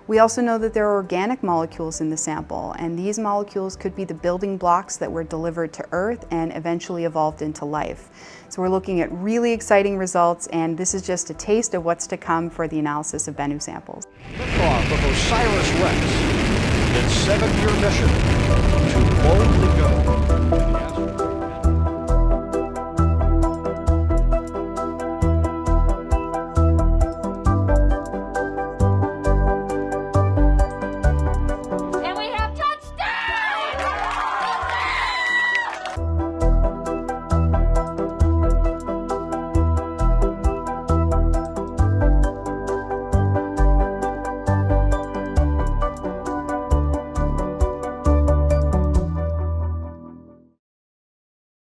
We also know that there are organic molecules in the sample, and these molecules could be the building blocks that were delivered to Earth and eventually evolved into life. So we're looking at really exciting results, and this is just a taste of what's to come for the analysis of Bennu samples. Liftoff of OSIRIS-REx, its 7-year mission to boldly go.